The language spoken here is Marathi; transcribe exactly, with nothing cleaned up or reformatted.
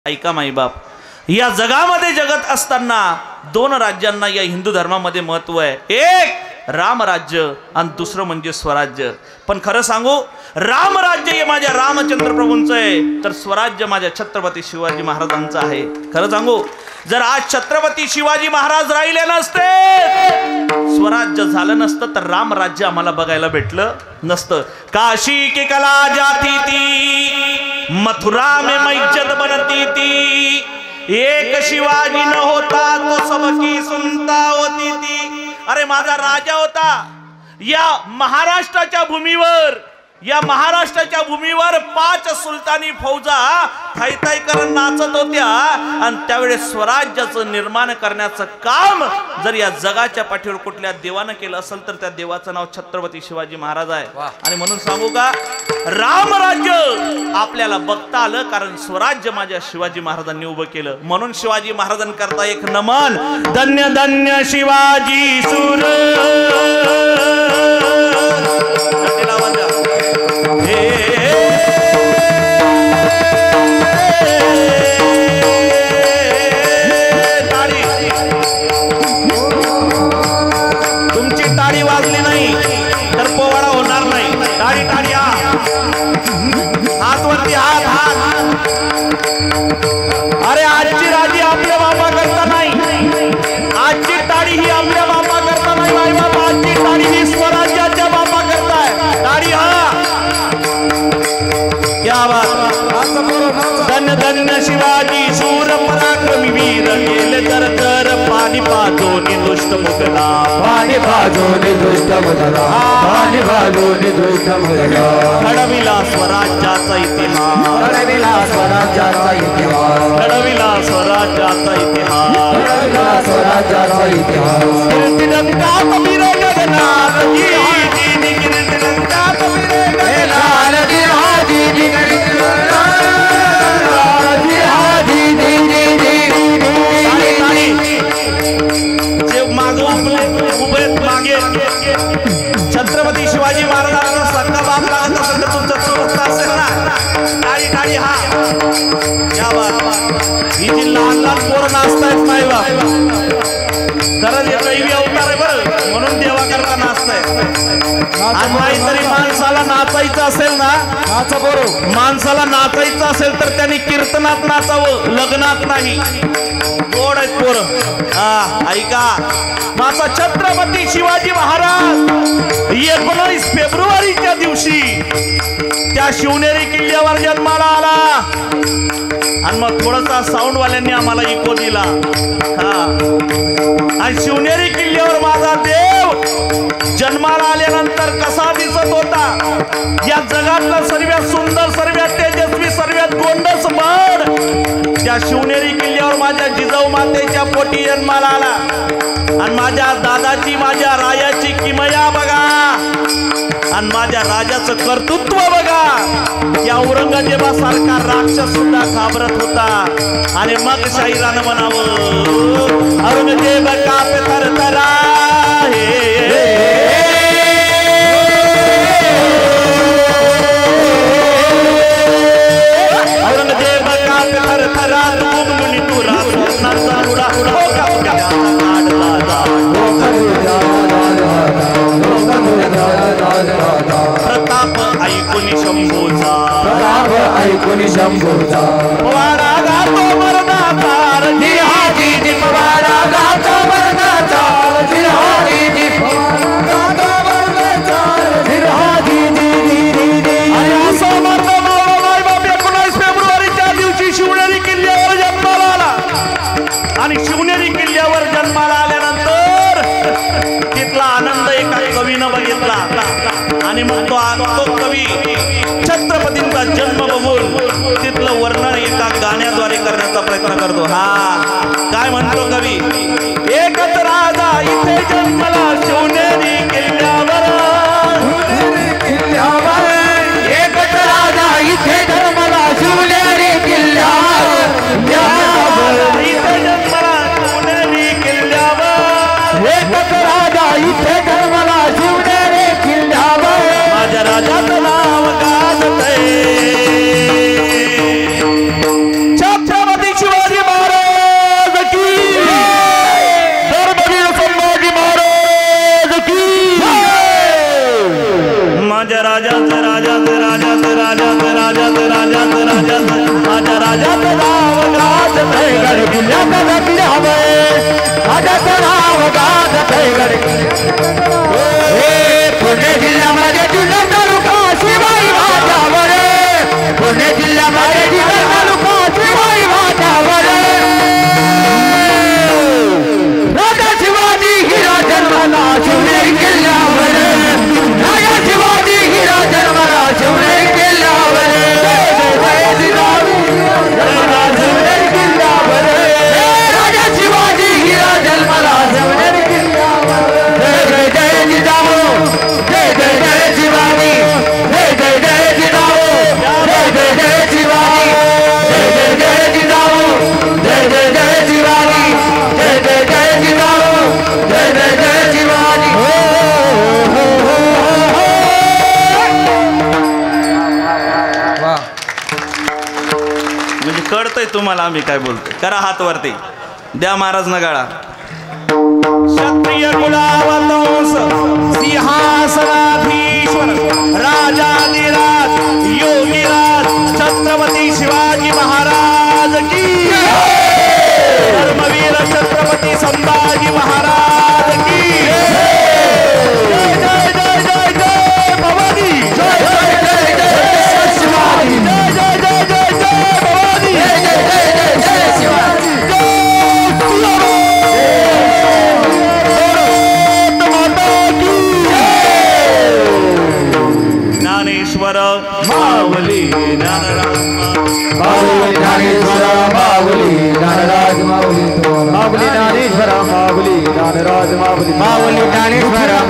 ऐका माई बाप, या जगामध्ये जगत असताना दोन राज्यांना या हिंदू धर्मामध्ये महत्व आहे. एक राम राज्य आणि दुसरं म्हणजे स्वराज्य. पण खरं सांगू, राम राज्य हे माझ्या रामचंद्र प्रभूंचं आहे, तर स्वराज्य माझ्या छत्रपती शिवाजी महाराजांचं आहे. खरं सांगू, जर आज छत्रपती शिवाजी महाराज राहिले नसते, स्वराज्य झालं नसतं, तर राम राज्य आम्हाला बघायला भेटलं नसतं. काशी की कला जाती ती, मथुरा में मैयत बनती थी, एक शिवाजी न होता तो सबकी सुनता होती थी. अरे माझा राजा होता, या महाराष्ट्राच्या भूमीवर या महाराष्ट्राच्या भूमीवर पाच सुलतानी फौजा थायथाय करत नाचत होत्या, आणि त्यावेळेस स्वराज्याचं निर्माण करण्याचं काम जर या जगाच्या पाठीवर कुठल्या देवानं केलं असेल, तर त्या देवाचं नाव छत्रपती शिवाजी महाराज आहे. आणि म्हणून सांगू का, राम राज्य आपल्याला बघता आलं कारण स्वराज्य माझ्या शिवाजी महाराजांनी उभं केलं. म्हणून शिवाजी महाराजांकरता एक नमन. धन्य धन्य शिवाजी सूर, तुमची टाळी वाजली नाही तर पोवाडा होणार नाही. टाळी टाळी हा, हात वरती, हात हात. अरे आजची राजी आपल्या बाबा करता नाही, आजची टाळी ही आपल्या बाबा करता नाही. बाई बाबा, आजची टाळी ही स्वराज्याच्या बाबा करताय. टाळी हा, क्या बात. धन्य धन्य शिवाजी शूर पराक्रमी वीर, गेले तर तर पाणी पाजोनी दुष्ट मुगला, पाणी पाजोनी दुष्ट मुगला, पाणी पाजोनी दुष्ट मुगला. घडविला स्वराज्याचा इतिहास, घडविला स्वराज्याचा इतिहास, घडविला स्वराज्याचा इतिहास, घडविला स्वराज्याचा इतिहास. कीर्तिरंगात वीर गगनात, जी जी जी कीर्तिरंगात वीर गगनात, जी हाजी जी छत्रपती शिवाजी महाराजांचा सख्खा बाप लागत असेल तर तुमचा चुलत असेल ना. टाळी टाळी हा, क्या बात. ही जी लहान लहान पोरं नाचतायत नाही बा, खरंच हे दैवी अवतार आहे बरं, म्हणून देवा करता नाचताय. नाहीतरी माणसाला नाचायचं असेल ना, नाचा बरोबर, माणसाला नाचायचं असेल तर त्यांनी कीर्तनात नाचावं, लग्नात नाही. गोड आहेत पोरं. हा ऐका, माझा छत्रपती शिवाजी महाराज एकोणीस फेब्रुवारीच्या दिवशी त्या शिवनेरी किल्ल्यावर जन्माला आला. आणि मग थोडासा साऊंड वाल्यांनी आम्हाला इको दिला. हा, आणि शिवनेरी किल्ल्यावर माझा देव जन्माला आल्यानंतर कसा दिसत होता, या जगातला सर्वात सुंदर, सर्वात तेजस्वी, सर्वात गोंडस बळ त्या शिवनेरी किल्ल्यावर माझ्या जिजाऊ मातेच्या पोटी जन्माला आला. आणि माझ्या दादाची, माझ्या राजाची किमया बघा, आणि माझ्या राजाचं कर्तृत्व बघा. या औरंगजेबासारखा राक्षस सुद्धा घाबरत होता. आणि मग शाहिरानं म्हणावं, औरंगजेब कापे थरथरा हे, औरंगजेब कापे थरथरा, तुम मुनी तुरा स्वप्नाचा उडा उडा हो का प्रताप ऐकून शंभूचा, प्रताप ऐकून शंभूचा. वाडा गातो मरणाचा, जी हाजी जी वाडा गातो मरणाचा, जी हाजी जी गातो मरणाचा, जी हाजी जी. आणि असं म्हणतो माई बाप एकोणीस फेब्रुवारीच्या दिवशी शिवनेरी किल्ल्यावर जन्माला आला. आणि शिवनेरी किल्ल्यावर जन्माला आल्यानंतर तिथला आनंद एका कवीनं बघितला. आणि मग तो तो कवी छत्रपतींचा जन्म बघून तिथलं वर्णन राजाचं नाव गाजत गड किल्ल्यात रंगावे राजाचं नाव गाजत गड पुणे जिल्ह्यामध्ये जुन्नर तालुका शिवाई वाटावर पुणे जिल्ह्यामध्ये जुन्नर तालुका शिवाई वाटावर राजा शिवाजी हिरा जन्मला शिवनेरी किल्ल्यावर राजा शिवाजी हिरा जन्मला शिवनेरी किल्ल्यावर जय शिवनेरी किल्ल्यावर राजा शिवाजी हिरा जन्मला शिवनेरी किल्ल्यावर जय जय जिजाऊ जय जय जय शिवाजी जय जय जय जिजाऊ जय जय जय शिवाजी जय जय जय जिजाऊ जय जय जय शिवाजी जय जय जय जिजाऊ जय जय जय शिवाजी म्हणजे कळतंय तुम्हाला आम्ही काय बोलतोय. करा हात वरती, द्या महाराज नगाळा. क्षत्रिय कुलावतंस सिंहासनाधीश्वर राजाधिराज योगीराज छत्रपती शिवाजी महाराज की धर्मवीर छत्रपती संभाजी महाराज की जय जय जय जय जय भवानी जय जय जय जय शिवाजी जय जय जय जय जय भवानी जय जय जय जय शिवाजी ज्ञानेश्वर माऊली ज्ञानराज माऊली ज्ञानेश्वर माऊली ज्ञानराज माऊली माऊली ज्ञानेश्वर माऊली ज्ञानराज माऊली माऊली ज्ञानेश्वर